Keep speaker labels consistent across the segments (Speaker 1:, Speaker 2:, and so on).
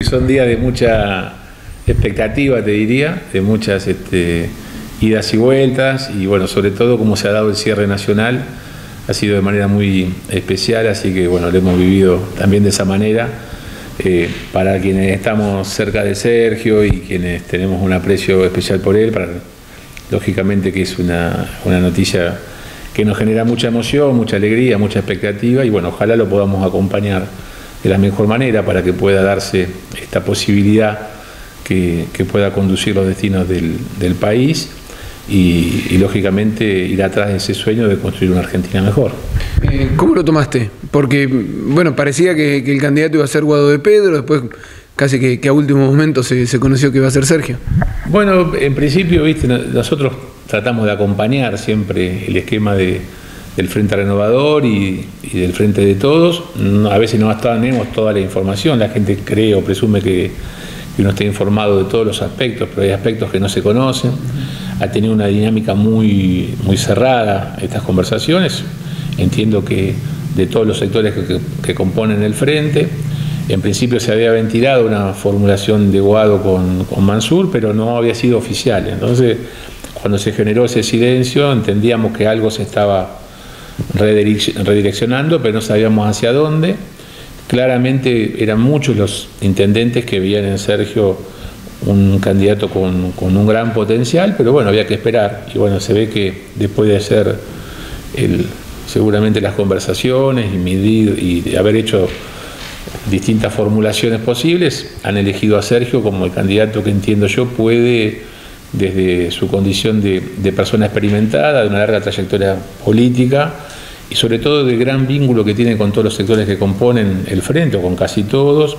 Speaker 1: Son días de mucha expectativa, te diría, de muchas idas y vueltas, y bueno, sobre todo como se ha dado el cierre nacional, ha sido de manera muy especial, así que bueno, lo hemos vivido también de esa manera. Para quienes estamos cerca de Sergio y quienes tenemos un aprecio especial por él, lógicamente que es una noticia que nos genera mucha emoción, mucha alegría, mucha expectativa, y bueno, ojalá lo podamos acompañar de la mejor manera para que pueda darse esta posibilidad que pueda conducir los destinos del país y lógicamente ir atrás de ese sueño de construir una Argentina mejor.
Speaker 2: ¿Cómo lo tomaste? Porque, bueno, parecía que el candidato iba a ser Guado de Pedro, después casi que a último momento se conoció que iba a ser Sergio.
Speaker 1: Bueno, en principio, viste, nosotros tratamos de acompañar siempre el esquema del Frente Renovador y del Frente de Todos. A veces no tenemos toda la información, la gente cree o presume que uno está informado de todos los aspectos, pero hay aspectos que no se conocen. Ha tenido una dinámica muy cerrada estas conversaciones. Entiendo que de todos los sectores que componen el Frente, en principio se había ventilado una formulación de Guado con Mansur, pero no había sido oficial. Entonces, cuando se generó ese silencio, entendíamos que algo se estaba redireccionando, pero no sabíamos hacia dónde. Claramente eran muchos los intendentes que veían en Sergio un candidato con un gran potencial, pero bueno, había que esperar. Y bueno, se ve que después de hacer seguramente las conversaciones y medir y de haber hecho distintas formulaciones posibles, han elegido a Sergio como el candidato que entiendo yo puede, desde su condición de persona experimentada, de una larga trayectoria política y sobre todo del gran vínculo que tiene con todos los sectores que componen el Frente, o con casi todos,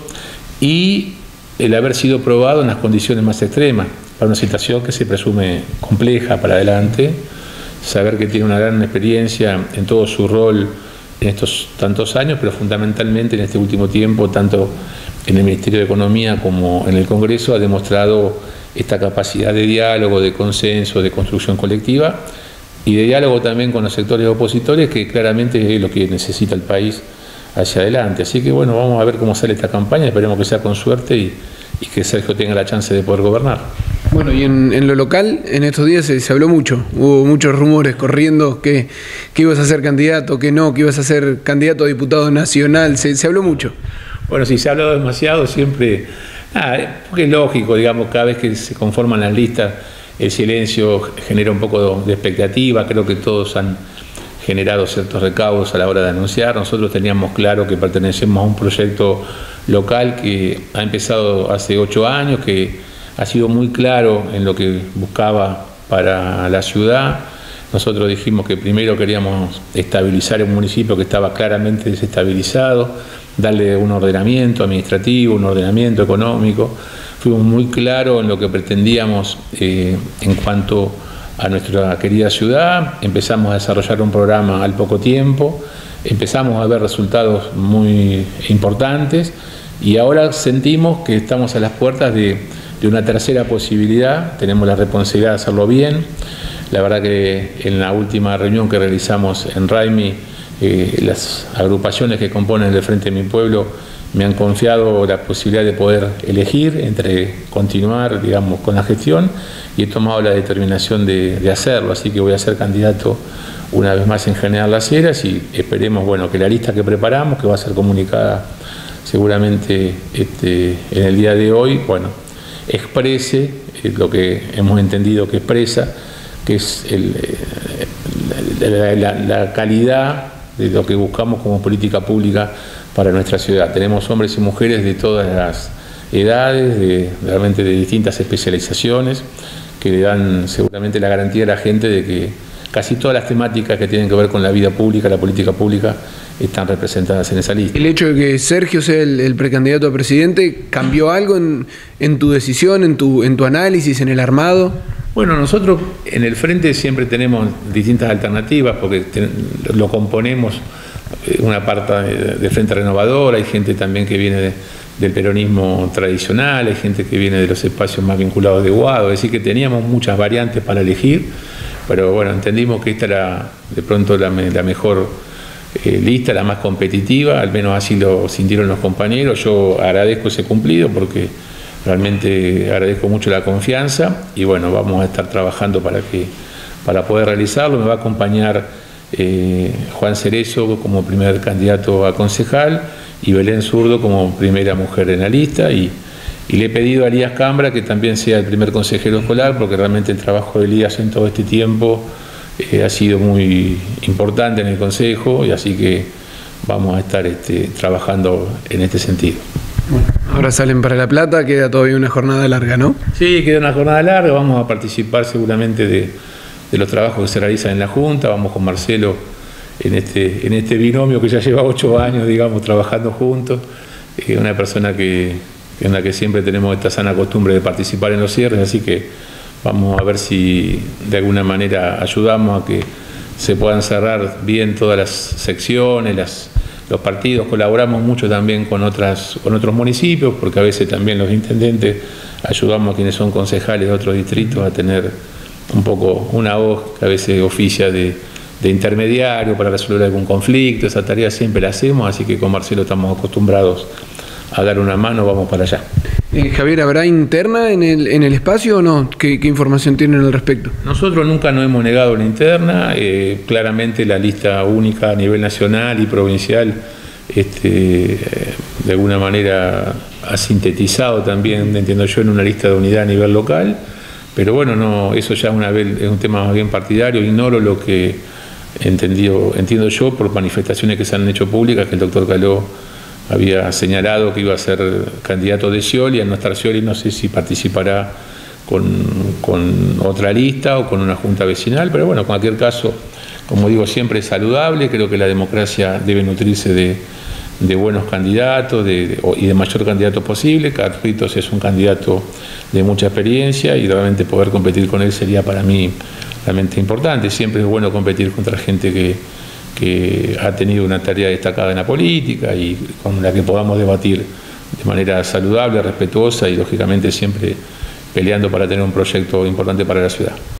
Speaker 1: y el haber sido probado en las condiciones más extremas, para una situación que se presume compleja para adelante, saber que tiene una gran experiencia en todo su rol en estos tantos años, pero fundamentalmente en este último tiempo, tanto en el Ministerio de Economía como en el Congreso, ha demostrado esta capacidad de diálogo, de consenso, de construcción colectiva y de diálogo también con los sectores opositores, que claramente es lo que necesita el país hacia adelante. Así que bueno, vamos a ver cómo sale esta campaña, esperemos que sea con suerte y que Sergio tenga la chance de poder gobernar.
Speaker 2: Bueno, y en lo local, en estos días se habló mucho, hubo muchos rumores corriendo que ibas a ser candidato, que no, que ibas a ser candidato a diputado nacional, se habló mucho.
Speaker 1: Bueno, si se ha hablado demasiado, siempre, porque es lógico, digamos, cada vez que se conforman las listas, el silencio genera un poco de expectativa, creo que todos han generado ciertos recaudos a la hora de anunciar. Nosotros teníamos claro que pertenecemos a un proyecto local que ha empezado hace 8 años, que ha sido muy claro en lo que buscaba para la ciudad. Nosotros dijimos que primero queríamos estabilizar un municipio que estaba claramente desestabilizado, darle un ordenamiento administrativo, un ordenamiento económico. Fuimos muy claros en lo que pretendíamos en cuanto a nuestra querida ciudad. Empezamos a desarrollar un programa al poco tiempo, empezamos a ver resultados muy importantes y ahora sentimos que estamos a las puertas de una tercera posibilidad. Tenemos la responsabilidad de hacerlo bien. La verdad que en la última reunión que realizamos en Raimi, las agrupaciones que componen el Frente de Mi Pueblo me han confiado la posibilidad de poder elegir entre continuar, digamos, con la gestión, y he tomado la determinación de hacerlo, así que voy a ser candidato una vez más en General Las Heras y esperemos, bueno, que la lista que preparamos, que va a ser comunicada seguramente en el día de hoy, bueno, exprese lo que hemos entendido que expresa, que es la calidad de lo que buscamos como política pública para nuestra ciudad. Tenemos hombres y mujeres de todas las edades, realmente de distintas especializaciones, que le dan seguramente la garantía a la gente de que casi todas las temáticas que tienen que ver con la vida pública, la política pública, están representadas en esa lista.
Speaker 2: ¿El hecho de que Sergio sea el precandidato a presidente cambió algo en tu decisión, en tu análisis, en el armado?
Speaker 1: Bueno, nosotros en el Frente siempre tenemos distintas alternativas porque lo componemos una parte de Frente Renovador, hay gente también que viene del peronismo tradicional, hay gente que viene de los espacios más vinculados de Guado, es decir que teníamos muchas variantes para elegir, pero bueno, entendimos que esta era de pronto la mejor lista, la más competitiva, al menos así lo sintieron los compañeros. Yo agradezco ese cumplido porque realmente agradezco mucho la confianza y bueno, vamos a estar trabajando para poder realizarlo. Me va a acompañar Juan Cerezo como primer candidato a concejal y Belén Zurdo como primera mujer en la lista, y le he pedido a Elías Cambra que también sea el primer consejero escolar, porque realmente el trabajo de Elías en todo este tiempo ha sido muy importante en el consejo, y así que vamos a estar trabajando en este sentido.
Speaker 2: Bueno, ahora salen para La Plata, queda todavía una jornada larga, ¿no?
Speaker 1: Sí, queda una jornada larga, vamos a participar seguramente de los trabajos que se realizan en la Junta. Vamos con Marcelo en este binomio que ya lleva 8 años, digamos, trabajando juntos. Una persona en la que siempre tenemos esta sana costumbre de participar en los cierres, así que vamos a ver si de alguna manera ayudamos a que se puedan cerrar bien todas las secciones, los partidos. Colaboramos mucho también con otros municipios, porque a veces también los intendentes ayudamos a quienes son concejales de otros distritos a tener un poco una voz que a veces oficia de intermediario para resolver algún conflicto. Esa tarea siempre la hacemos, así que con Marcelo estamos acostumbrados a dar una mano. Vamos para allá.
Speaker 2: Javier, ¿habrá interna en el espacio o no? ¿Qué información tienen al respecto?
Speaker 1: Nosotros nunca nos hemos negado la interna. Claramente la lista única a nivel nacional y provincial de alguna manera ha sintetizado también, entiendo yo, en una lista de unidad a nivel local. Pero bueno, no, eso ya es un tema más bien partidario. Ignoro lo que entiendo yo por manifestaciones que se han hecho públicas, que el doctor Caló había señalado que iba a ser candidato de Scioli. Al no estar Scioli, no sé si participará con otra lista o con una junta vecinal, pero bueno, en cualquier caso, como digo, siempre es saludable. Creo que la democracia debe nutrirse de buenos candidatos y de mayor candidato posible. Carlitos es un candidato de mucha experiencia y realmente poder competir con él sería para mí realmente importante. Siempre es bueno competir contra gente que ha tenido una tarea destacada en la política y con la que podamos debatir de manera saludable, respetuosa y lógicamente siempre peleando para tener un proyecto importante para la ciudad.